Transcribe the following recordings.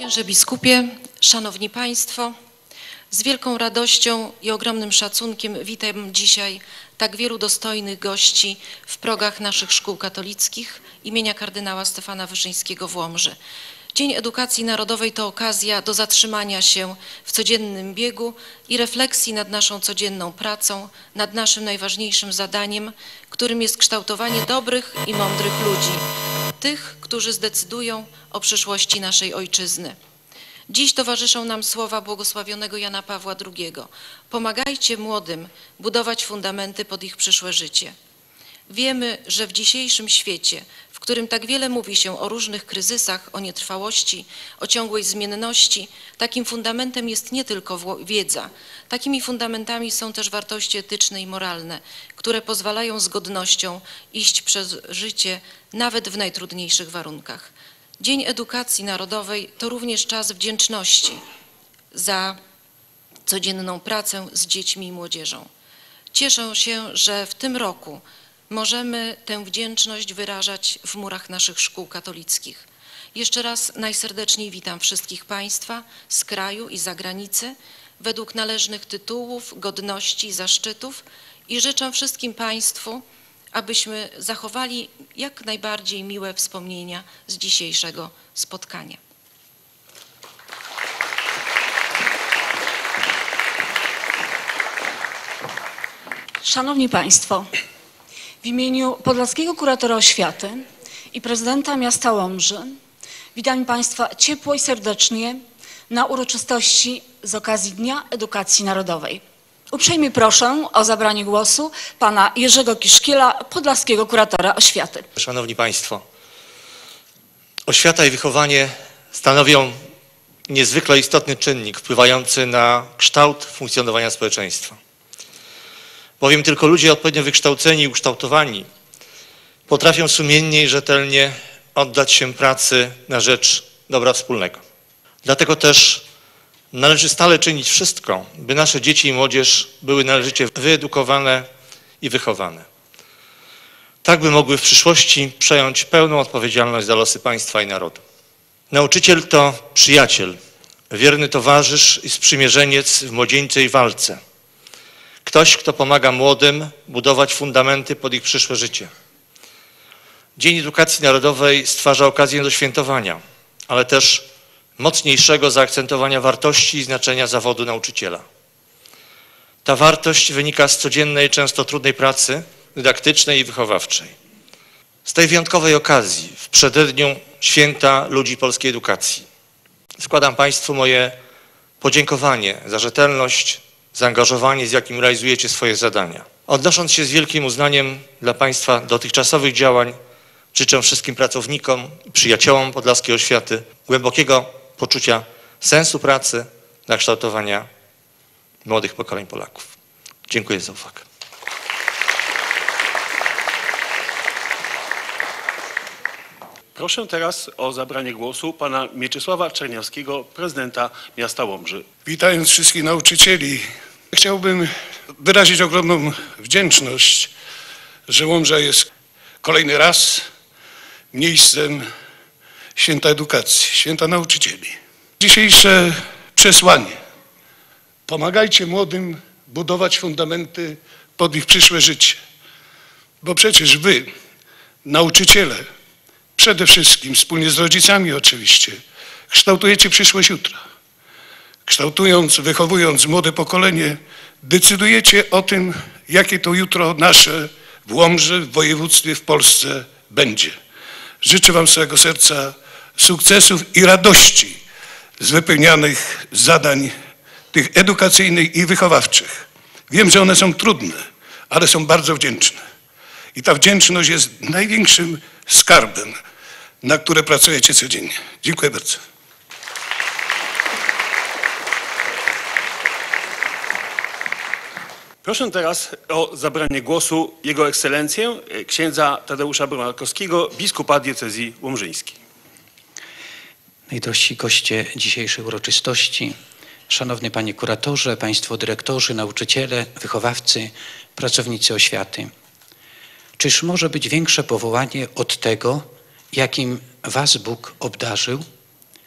Księże biskupie, szanowni państwo, z wielką radością i ogromnym szacunkiem witam dzisiaj tak wielu dostojnych gości w progach naszych szkół katolickich imienia kardynała Stefana Wyszyńskiego w Łomży. Dzień Edukacji Narodowej to okazja do zatrzymania się w codziennym biegu i refleksji nad naszą codzienną pracą, nad naszym najważniejszym zadaniem, którym jest kształtowanie dobrych i mądrych ludzi, tych, którzy zdecydują o przyszłości naszej ojczyzny. Dziś towarzyszą nam słowa błogosławionego Jana Pawła II. Pomagajcie młodym budować fundamenty pod ich przyszłe życie. Wiemy, że w dzisiejszym świecie, w którym tak wiele mówi się o różnych kryzysach, o nietrwałości, o ciągłej zmienności, takim fundamentem jest nie tylko wiedza. Takimi fundamentami są też wartości etyczne i moralne, które pozwalają z godnością iść przez życie nawet w najtrudniejszych warunkach. Dzień Edukacji Narodowej to również czas wdzięczności za codzienną pracę z dziećmi i młodzieżą. Cieszę się, że w tym roku możemy tę wdzięczność wyrażać w murach naszych szkół katolickich. Jeszcze raz najserdeczniej witam wszystkich państwa z kraju i zagranicy według należnych tytułów, godności, zaszczytów i życzę wszystkim państwu, abyśmy zachowali jak najbardziej miłe wspomnienia z dzisiejszego spotkania. Szanowni Państwo, w imieniu Podlaskiego Kuratora Oświaty i prezydenta miasta Łomży witam Państwa ciepło i serdecznie na uroczystości z okazji Dnia Edukacji Narodowej. Uprzejmie proszę o zabranie głosu pana Jerzego Kiszkiela, Podlaskiego Kuratora Oświaty. Szanowni Państwo, oświata i wychowanie stanowią niezwykle istotny czynnik wpływający na kształt funkcjonowania społeczeństwa. Bowiem tylko ludzie odpowiednio wykształceni i ukształtowani potrafią sumiennie i rzetelnie oddać się pracy na rzecz dobra wspólnego. Dlatego też należy stale czynić wszystko, by nasze dzieci i młodzież były należycie wyedukowane i wychowane. Tak by mogły w przyszłości przejąć pełną odpowiedzialność za losy państwa i narodu. Nauczyciel to przyjaciel, wierny towarzysz i sprzymierzeniec w młodzieńczej walce. Ktoś, kto pomaga młodym budować fundamenty pod ich przyszłe życie. Dzień Edukacji Narodowej stwarza okazję do świętowania, ale też mocniejszego zaakcentowania wartości i znaczenia zawodu nauczyciela. Ta wartość wynika z codziennej, często trudnej pracy dydaktycznej i wychowawczej. Z tej wyjątkowej okazji, w przededniu Święta Ludzi Polskiej Edukacji, składam Państwu moje podziękowanie za rzetelność, zaangażowanie, z jakim realizujecie swoje zadania. Odnosząc się z wielkim uznaniem dla Państwa dotychczasowych działań, życzę wszystkim pracownikom i przyjaciołom Podlaskiej Oświaty głębokiego poczucia sensu pracy dla kształtowania młodych pokoleń Polaków. Dziękuję za uwagę. Proszę teraz o zabranie głosu pana Mieczysława Czerniawskiego, prezydenta miasta Łomży. Witając wszystkich nauczycieli, chciałbym wyrazić ogromną wdzięczność, że Łomża jest kolejny raz miejscem Święta Edukacji, Święta Nauczycieli. Dzisiejsze przesłanie: pomagajcie młodym budować fundamenty pod ich przyszłe życie, bo przecież wy, nauczyciele, przede wszystkim wspólnie z rodzicami oczywiście, kształtujecie przyszłość jutra. Kształtując, wychowując młode pokolenie, decydujecie o tym, jakie to jutro nasze w Łomży, w województwie, w Polsce będzie. Życzę wam z całego serca sukcesów i radości z wypełnianych zadań tych edukacyjnych i wychowawczych. Wiem, że one są trudne, ale są bardzo wdzięczne. I ta wdzięczność jest największym skarbem, na które pracujecie codziennie. Dziękuję bardzo. Proszę teraz o zabranie głosu Jego Ekscelencję, księdza Tadeusza Brumarkowskiego, biskupa diecezji łomżyńskiej. Najdrożsi goście dzisiejszej uroczystości, szanowny panie kuratorze, państwo dyrektorzy, nauczyciele, wychowawcy, pracownicy oświaty. Czyż może być większe powołanie od tego, jakim was Bóg obdarzył?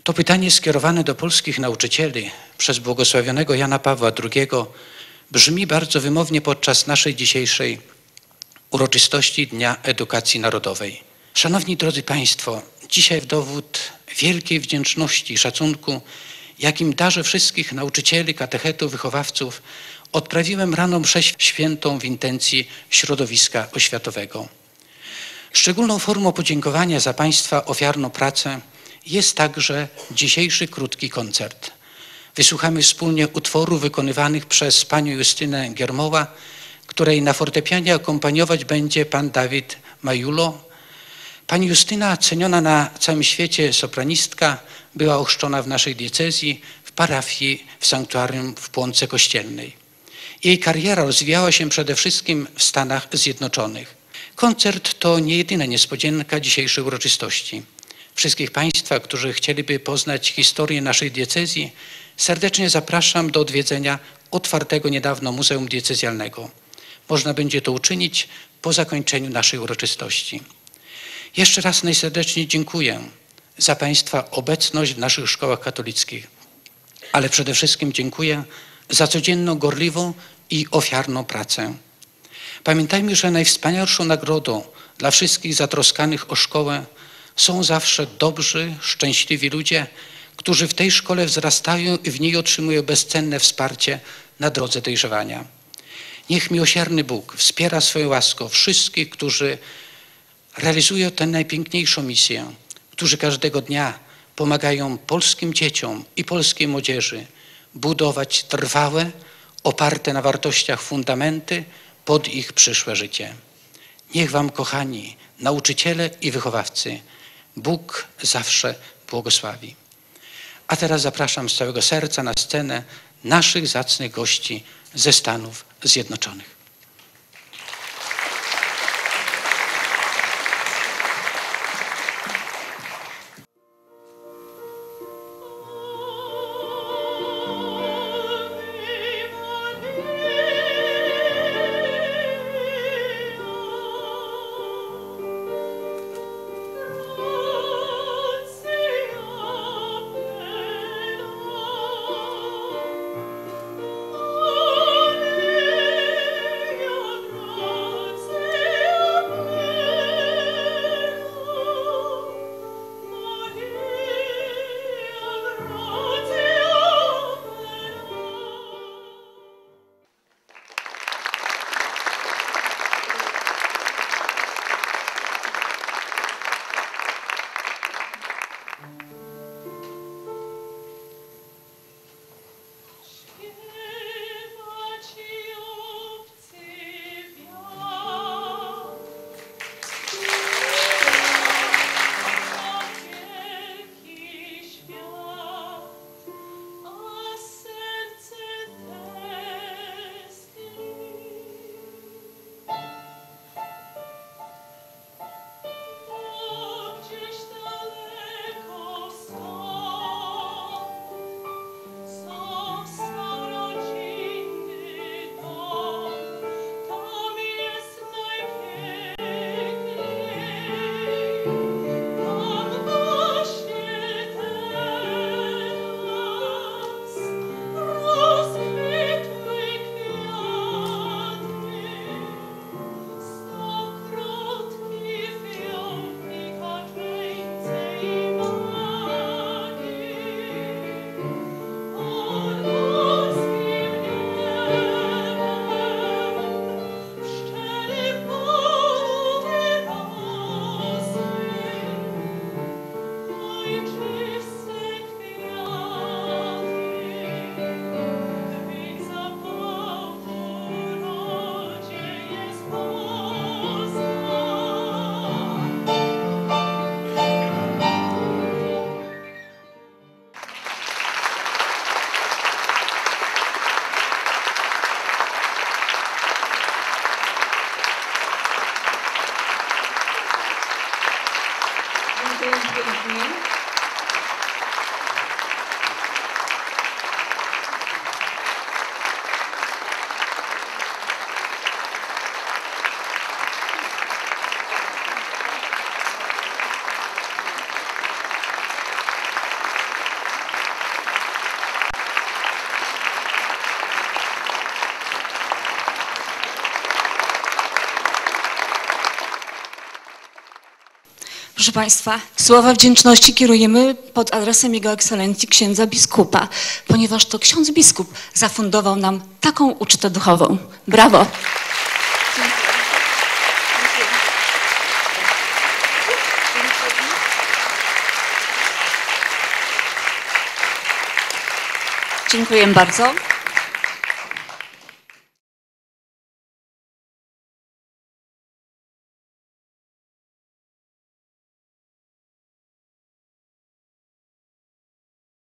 To pytanie skierowane do polskich nauczycieli przez błogosławionego Jana Pawła II brzmi bardzo wymownie podczas naszej dzisiejszej uroczystości Dnia Edukacji Narodowej. Szanowni drodzy Państwo, dzisiaj w dowód wielkiej wdzięczności i szacunku, jakim darzę wszystkich nauczycieli, katechetów, wychowawców, odprawiłem rano mszę świętą w intencji środowiska oświatowego. Szczególną formą podziękowania za Państwa ofiarną pracę jest także dzisiejszy krótki koncert. Wysłuchamy wspólnie utworów wykonywanych przez panią Justynę Giermoła, której na fortepianie akompaniować będzie pan Dawid Majulo. Pani Justyna, ceniona na całym świecie sopranistka, była ochrzczona w naszej diecezji, w parafii w sanktuarium w Płonce Kościelnej. Jej kariera rozwijała się przede wszystkim w Stanach Zjednoczonych. Koncert to nie jedyna niespodzianka dzisiejszej uroczystości. Wszystkich Państwa, którzy chcieliby poznać historię naszej diecezji, serdecznie zapraszam do odwiedzenia otwartego niedawno Muzeum Diecezjalnego. Można będzie to uczynić po zakończeniu naszej uroczystości. Jeszcze raz najserdeczniej dziękuję za Państwa obecność w naszych szkołach katolickich, ale przede wszystkim dziękuję za codzienną, gorliwą i ofiarną pracę. Pamiętajmy, że najwspanialszą nagrodą dla wszystkich zatroskanych o szkołę są zawsze dobrzy, szczęśliwi ludzie, którzy w tej szkole wzrastają i w niej otrzymują bezcenne wsparcie na drodze dojrzewania. Niech miłosierny Bóg wspiera swoją łaską wszystkich, którzy realizują tę najpiękniejszą misję, którzy każdego dnia pomagają polskim dzieciom i polskiej młodzieży budować trwałe, oparte na wartościach fundamenty pod ich przyszłe życie. Niech Wam, kochani nauczyciele i wychowawcy, Bóg zawsze błogosławi. A teraz zapraszam z całego serca na scenę naszych zacnych gości ze Stanów Zjednoczonych. Proszę Państwa, słowa wdzięczności kierujemy pod adresem Jego Ekscelencji księdza biskupa, ponieważ to ksiądz biskup zafundował nam taką ucztę duchową. Brawo! Dziękuję bardzo.